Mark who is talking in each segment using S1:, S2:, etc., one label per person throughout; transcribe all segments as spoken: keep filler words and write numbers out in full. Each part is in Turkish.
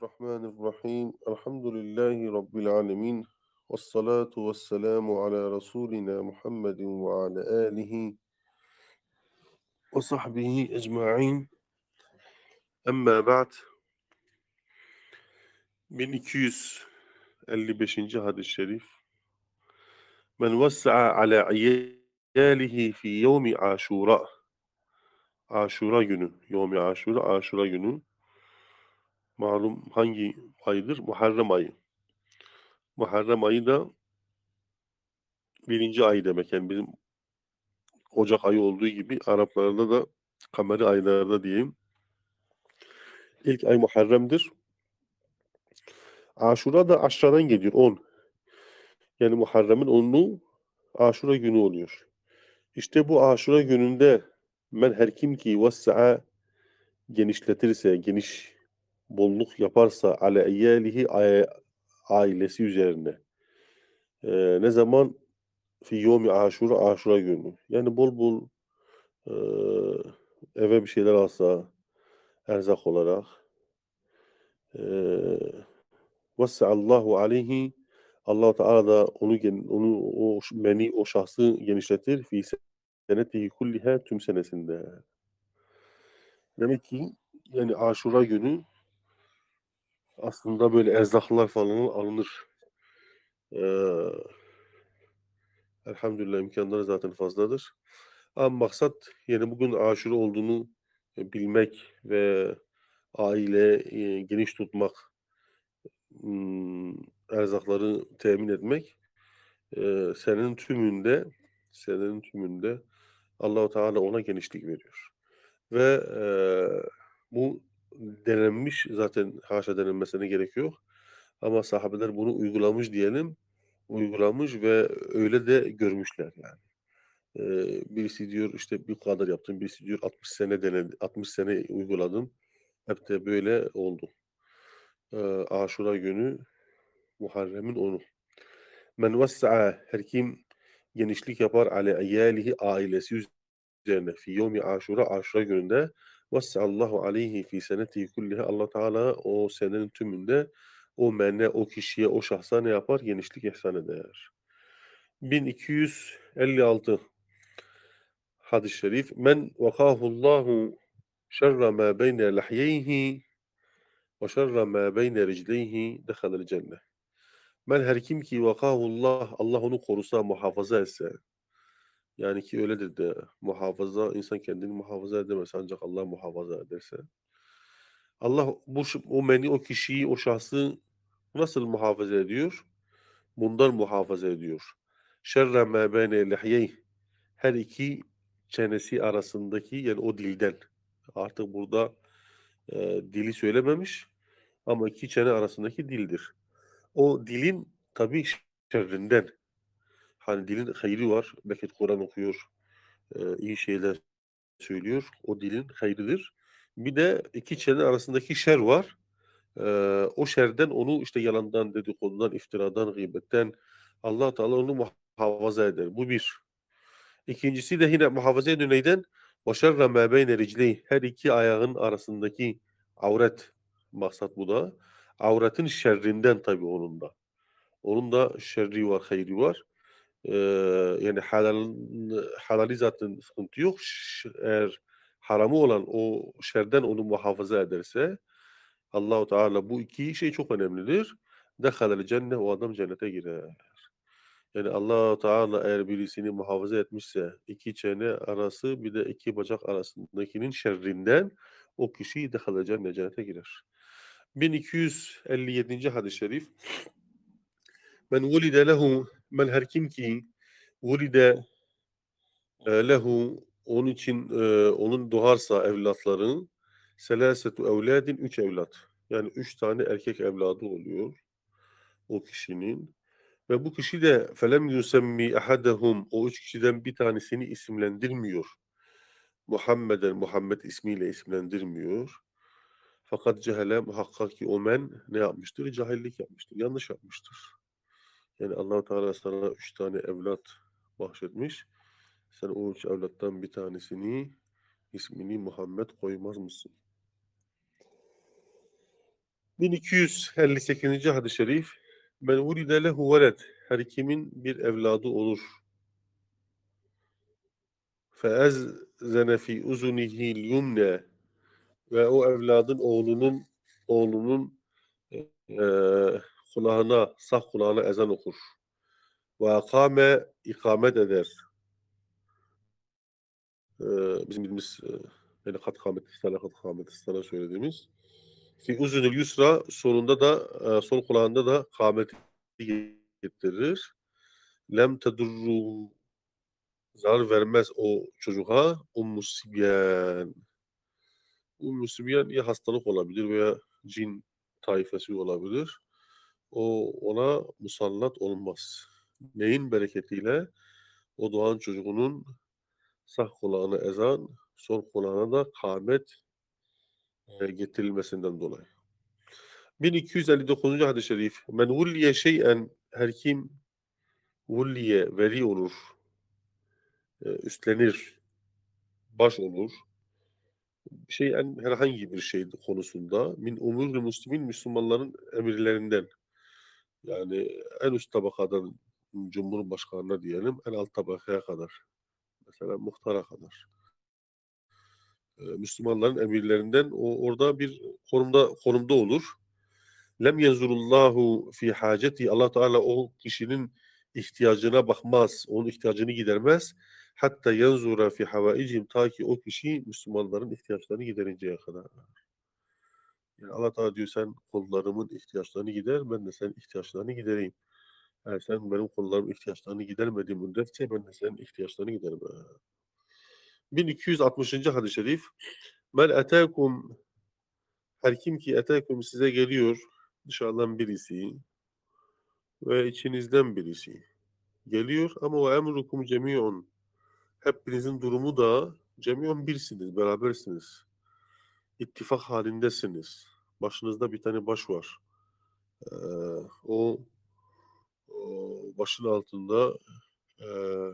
S1: Bismillahirrahmanirrahim. Elhamdülillahi Rabbil alemin. Vessalatu vesselamu ala Resulina Muhammedin ve ala alihi ve sahbihi ecma'in. Amma ba'd. bin iki yüz elli beşinci hadis-i şerif. Men vessa'a ala iyalihi fi yevmi aşura. Aşura günü. Yevmi aşura, aşura günü. Malum hangi aydır? Muharrem ayı. Muharrem ayı da birinci ay demek. Yani bizim Ocak ayı olduğu gibi Araplarda da kameri aylarda diyeyim. İlk ay Muharrem'dir. Aşura da aşradan geliyor. on. Yani Muharrem'in onlu Aşura günü oluyor. İşte bu Aşura gününde men her kim ki vessa'a genişletirse, geniş bolluk yaparsa ale eyyalihi ailesi üzerine. Ee, ne zaman? Fi yomi aşura, aşura günü. Yani bol bol e, eve bir şeyler alsa, erzak olarak. Ee, Allahu aleyhi, Allah Teala da onu gen- onu o beni o şahsı genişletir fi senetihi kulliha, tüm senesinde. Demek ki yani Aşura günü aslında böyle erzaklar falan alınır. Ee, Elhamdülillah imkanları zaten fazladır. Ama maksat yani bugün Aşura olduğunu e, bilmek ve aile e, geniş tutmak, hmm, erzakları temin etmek. Ee, senenin tümünde senenin tümünde Allahu Teala ona genişlik veriyor. Ve eee, bu denenmiş, zaten haşa denenmesine gerek yok. Ama sahabeler bunu uygulamış diyelim. Uygulamış ve öyle de görmüşler yani. Eee, birisi diyor işte bir kadar yaptım, birisi diyor altmış sene denedi, altmış sene uyguladım. Hep de böyle oldu. Eee, Aşura günü Muharrem'in onu. Men vessa'a, her kim genişlik yapar ale eyyalihi, ailesi üzerine fi yevmi aşura, aşura gününde vesseallahu aleyhi fi senetihi kulliha, Allah Teala o senenin tümünde o menne, o kişiye, o şahsa ne yapar? Genişlik ihsan eder. bin iki yüz elli altı hadis-i şerif. Men vakahullahu şerre ma beyne lahyeyhi ve şerre ma beyne ricleyhi dehalel cennet. Men her kim ki vakahullah, Allah onu korusa, muhafaza etse. Yani ki öyledir de, muhafaza, insan kendini muhafaza edemez ancak Allah muhafaza ederse. Allah bu o meni, o kişiyi, o şahsı nasıl muhafaza ediyor? Bundan muhafaza ediyor. Şerre mâ beyne lihyeyh, her iki çenesi arasındaki, yani o dilden. Artık burada e, dili söylememiş ama iki çene arasındaki dildir. O dilin tabii şerrinden. Hani dilin hayri var. Belki Kur'an okuyor, e, iyi şeyler söylüyor. O dilin hayrıdır. Bir de iki çene arasındaki şer var. Ee, o şerden, onu işte yalandan, dedikodudan, iftiradan, gıybetten Allah Teala onu muhafaza eder. Bu bir. İkincisi de yine muhafaza ediyor neyden? وَشَرَّ مَا بَيْنَ رِجْلَيْهِ, her iki ayağın arasındaki avret, maksat bu da. Avretin şerrinden tabii onun da. Onun da şerri var, hayri var. Ee, yani halal, halali zaten sıkıntı yok. Ş- Eğer haramı olan o şerden onu muhafaza ederse Allahu Teala, bu iki şey çok önemlidir. Dehalel cennet, o adam cennete girer. Yani Allah Teala eğer birisini muhafaza etmişse iki çene arası bir de iki bacak arasındakinin şerrinden, o kişi dehalel cennet, cennete girer. bin iki yüz elli yedinci hadis-i şerif. Men vulide lehu, men her kim ki vulide e, lehu, onun için e, onun doğarsa evlatların, selasetu evladin, üç evlat. Yani üç tane erkek evladı oluyor o kişinin. Ve bu kişi de felem yusemmi ahadahum, o üç kişiden bir tanesini isimlendirmiyor. Muhammeden, Muhammed ismiyle isimlendirmiyor. Fakat cehele, muhakkak ki o men ne yapmıştır? Cahillik yapmıştır, yanlış yapmıştır. Yani Allah Teala sana üç tane evlat bahşetmiş. Sen o üç evlattan bir tanesini, ismini Muhammed koymaz mısın? bin iki yüz elli sekizinci hadis-i şerif. Men vulide lehu veled. Her kimin bir evladı olur. Feezzene fi uzunihil yumne. Ve o evladın oğlunun oğlunun eee kulağına, sağ kulağına ezan okur. Ve akame ikamet eder. Eee, bizim bildiğimiz eee, yani kat kâmeti sala, kat kâmeti sala söylediğimiz. Fi uzunil yusra sonunda da eee, sol kulağında da kâmeti getirir. Lem tedurru zarar vermez o çocuğa Ummu Sibyan. Ummu Sibyan ya hastalık olabilir veya cin taifesi olabilir. O ona musallat olmaz. Neyin bereketiyle? O doğan çocuğunun sağ kulağına ezan, sol kulağına da kâmet e, getirilmesinden dolayı. bin iki yüz elli dokuzuncu hadis-i şerif. Men vulliye şey'en her kim vulliye veli olur, e, üstlenir, baş olur. Şey'en herhangi bir şey konusunda min umurul muslimin Müslümanların emirlerinden. Yani en üst tabakadan Cumhurbaşkanına diyelim en alt tabakaya kadar. Mesela muhtara kadar. Ee, Müslümanların emirlerinden o orada bir konumda konumda olur. Lem yenzurullahu fi haceti Allah Teala o kişinin ihtiyacına bakmaz, onun ihtiyacını gidermez. Hatta yenzura fi havaicim ta ki o kişi Müslümanların ihtiyaçlarını giderinceye kadar. Yani Allah Teala diyor sen kullarımın ihtiyaçlarını gider, ben de senin ihtiyaçlarını gidereyim. Yani sen benim kullarımın ihtiyaçlarını gidermediğin müddetçe ben de senin ihtiyaçlarını giderim. bin iki yüz altmışıncı hadis-i şerif. Men etâkum her kim ki etâkum size geliyor dışarıdan birisi ve içinizden birisi geliyor ama o emrukum cemiyon hepinizin durumu da cemiyon birsiniz, berabersiniz. İttifak halindesiniz. Başınızda bir tane baş var. Ee, o, o başın altında e,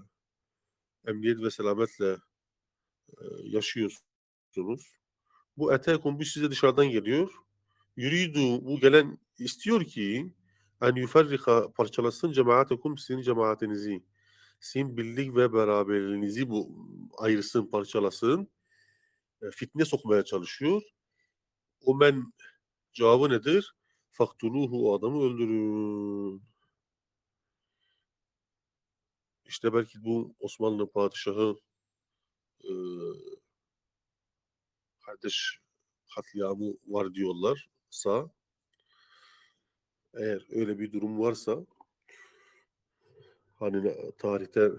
S1: emniyet ve selametle e, yaşıyorsunuz. Bu etekum bu size dışarıdan geliyor. Yuridu bu gelen istiyor ki en yuferrika parçalasın cemaatekum sizin cemaatinizi. Sizin birlik ve beraberliğinizi bu ayırsın, parçalasın. E, fitne sokmaya çalışıyor. O men cevabı nedir? Faktuluhu o adamı öldürün. İşte belki bu Osmanlı padişahı e, kardeş katliamı var diyorlarsa eğer öyle bir durum varsa hani ne- tarihte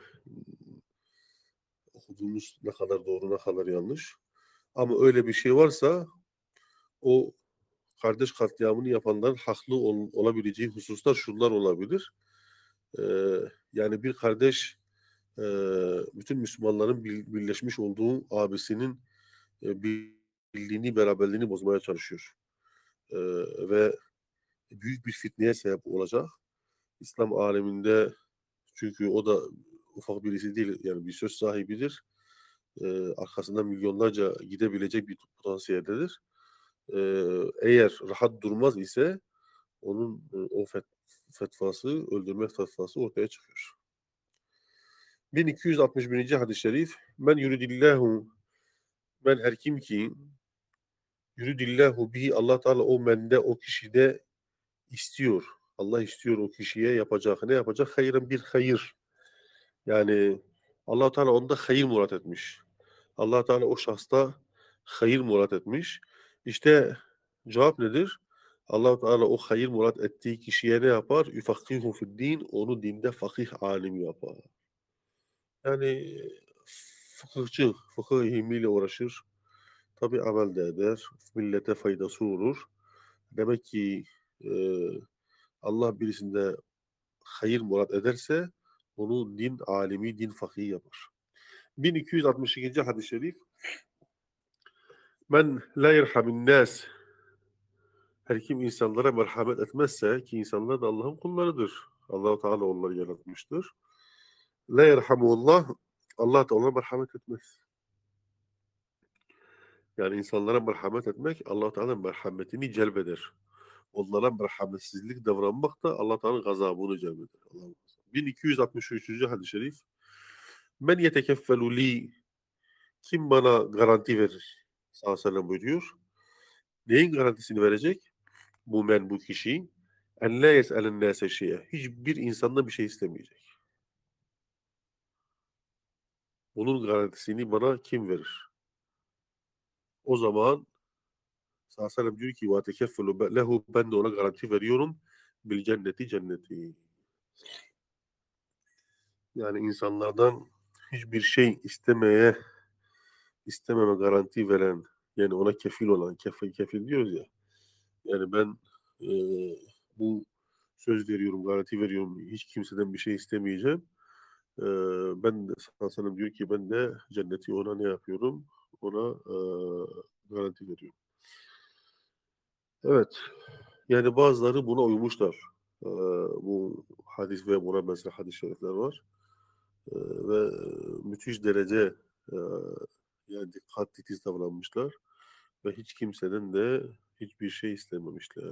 S1: okuduğumuz ne kadar doğru ne kadar yanlış. Ama öyle bir şey varsa o kardeş katliamını yapanların haklı ol, olabileceği hususlar şunlar olabilir. Ee, yani bir kardeş e, bütün Müslümanların bir, birleşmiş olduğu abisinin e, birliğini, beraberliğini bozmaya çalışıyor. Ee, ve büyük bir fitneye sebep olacak. İslam aleminde çünkü o da ufak birisi değil yani bir söz sahibidir. Ee, arkasından milyonlarca gidebilecek bir potansiyeldedir. Ee, eğer rahat durmaz ise onun e, o fet fetvası, öldürme fetvası ortaya çıkıyor. bin iki yüz altmış birinci hadis-i şerif. Men yuridillahu men her kim ki yuridillahu bihi Allah Teala o mende o kişide istiyor. Allah istiyor o kişiye yapacak. Ne yapacak? Hayırın bir hayır. Yani Allah Teala onda hayır murat etmiş. Allah Teala o şahsta hayır murat etmiş. İşte cevap nedir? Allah Teala o hayır murat ettiği kişiye ne yapar? Yufakihu fid din, onu dinde fakih alim yapar. Yani fıkıhçı, fıkıh ilmiyle uğraşır. Tabi amel de eder. Millete faydası olur. Demek ki e, Allah birisinde hayır murat ederse onu din alimi, din fakihi yapar. bin iki yüz altmış ikinci hadis-i şerif. Men la yerhamin nas her kim insanlara merhamet etmezse ki insanlar da Allah'ın kullarıdır. Allah-u Teala onları yaratmıştır. La yerhamullah Allah da ona merhamet etmez. Yani insanlara merhamet etmek Allah Teala merhametini celbeder. onlara merhametsizlik davranmak da Allah Teala'nın gazabını cemeder. Allah bin iki yüz altmış üçüncü hadis-i şerif. Men yetekeffelu li, kim bana garanti verir? Sallallahu aleyhi ve sellem buyuruyor. Neyin garantisini verecek? Bu men, bu kişi. En la yes'elen nâse şey'e. Hiçbir insandan bir şey istemeyecek. Bunun garantisini bana kim verir? O zaman sallallahu aleyhi ve sellem diyor ki ve tekeffelu lehu, ben de ona garanti veriyorum. Bil cenneti, cenneti. Yani insanlardan hiçbir şey istemeye, istememe garanti veren, yani ona kefil olan, kefil, kefil diyoruz ya. Yani ben e, bu söz veriyorum, garanti veriyorum, hiç kimseden bir şey istemeyeceğim. E, Ben de sallallahu diyor ki ben de cenneti ona ne yapıyorum? Ona e, garanti veriyorum. Evet. Yani bazıları buna uymuşlar. E, Bu hadis ve buna benzer hadis-i şerifler var. E, ve müthiş derece e, yani dikkat titiz davranmışlar ve hiç kimseden de hiçbir şey istememişler.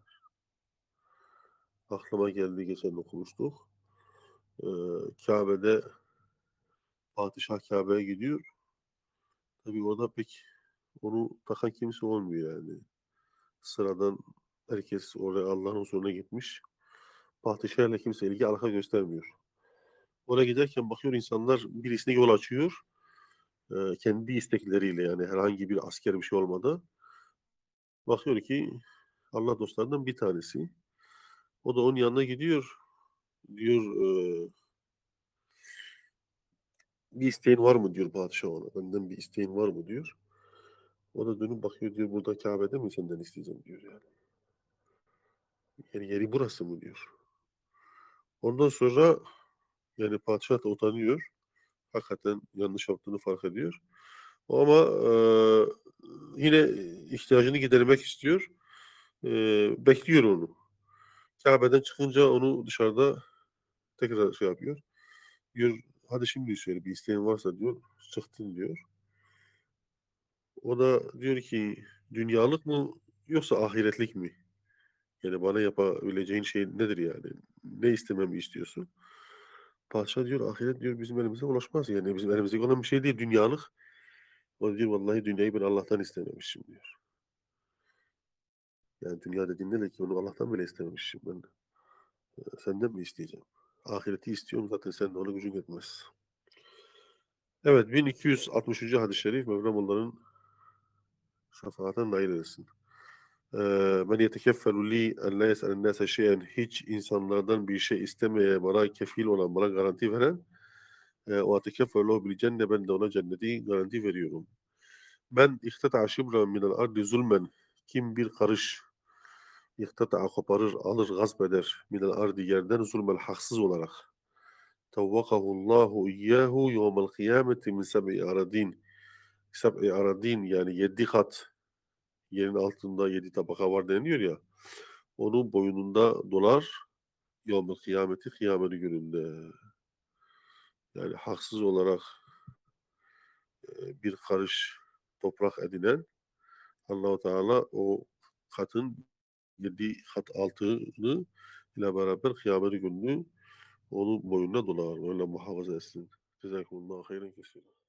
S1: Aklıma geldi, geçen okumuştuk. Ee, Kabe'de padişah Kabe'ye gidiyor. Tabii orada pek onu takan kimse olmuyor yani. Sıradan herkes oraya Allah'ın huzuruna gitmiş. Padişahla kimse ilgi alaka göstermiyor. Oraya giderken bakıyor insanlar birisine yol açıyor. Ee, kendi istekleriyle, yani herhangi bir asker bir şey olmadan. Bakıyor ki Allah dostlarından bir tanesi. O da onun yanına gidiyor. Diyor e, bir isteğin var mı diyor padişah ona. Benden bir isteğin var mı diyor. O da dönüp bakıyor, diyor burada Kabe'de mi senden isteyeceğim diyor yani. Yani yeri burası mı diyor. Ondan sonra yani padişah da utanıyor. Hakikaten yanlış yaptığını fark ediyor. Ama e, yine ihtiyacını gidermek istiyor. E, Bekliyor onu. Kabe'den çıkınca onu dışarıda tekrar şey yapıyor. Diyor hadi şimdi söyle, bir isteğin varsa diyor, çıktın diyor. O da diyor ki dünyalık mı yoksa ahiretlik mi? Yani bana yapabileceğin şey nedir yani? Ne istememi istiyorsun? Padişah diyor ahiret diyor bizim elimize ulaşmaz yani. Bizim elimizdeki olan bir şey değil, dünyalık. O da diyor vallahi dünyayı ben Allah'tan istememişim diyor. Yani dünya dediğinde de ki onu Allah'tan bile istememişim ben. E, Senden mi isteyeceğim? Ahireti istiyorum zaten, sen de ona gücün yetmez. Evet, bin iki yüz altmışıncı hadis-i şerif. Mevlam onların şefaatine nail etsin. Men yetekeffelu li en la yes'elen nase şeyen, hiç insanlardan bir şey istemeye bana kefil olan, bana garanti veren, e, o atekeffelu bil cenne, ben de ona cenneti garanti veriyorum. Ben ihtata şibran minel ardi zulmen, kim bir karış ihtata koparır, alır, gasp eder minel ardi, yerden zulmen, haksız olarak. Tevvakahu Allahu iyyahu yevmel kıyameti min seb'i aradin. Seb'i aradin yani yedi kat, yerin altında yedi tabaka var deniliyor ya. Onun boynunda dolar yevmel kıyameti, kıyamet gününde. Yani haksız olarak e, bir karış toprak edinen Allah-u Teala o katın yedi kat altını ile beraber kıyamet gününü onun boynuna dolar. Öyle muhafaza etsin. Cezakumullahu hayran kesin.